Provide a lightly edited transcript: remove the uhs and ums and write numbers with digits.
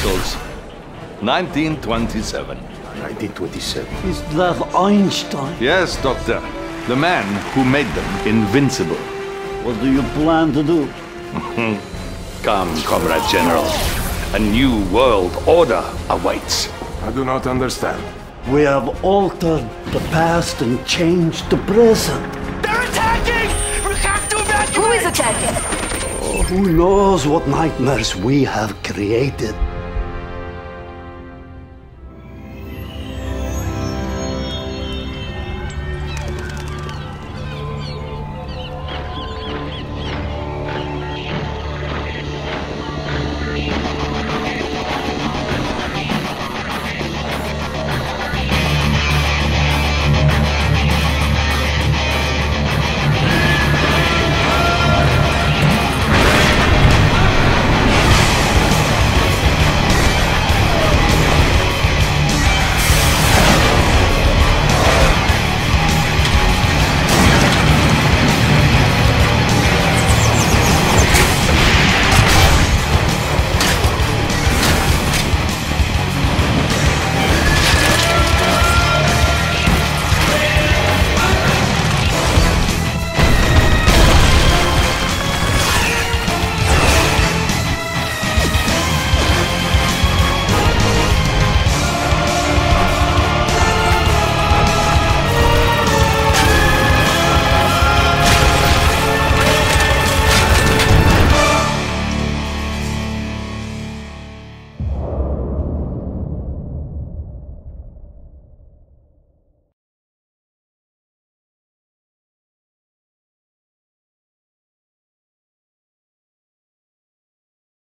initials. 1927. 1927. Is that Einstein? Yes, Doctor. The man who made them invincible. What do you plan to do? Come, Comrade General. A new world order awaits. I do not understand. We have altered the past and changed the present. They're attacking! We have to evacuate! Who is attacking? Who knows what nightmares we have created?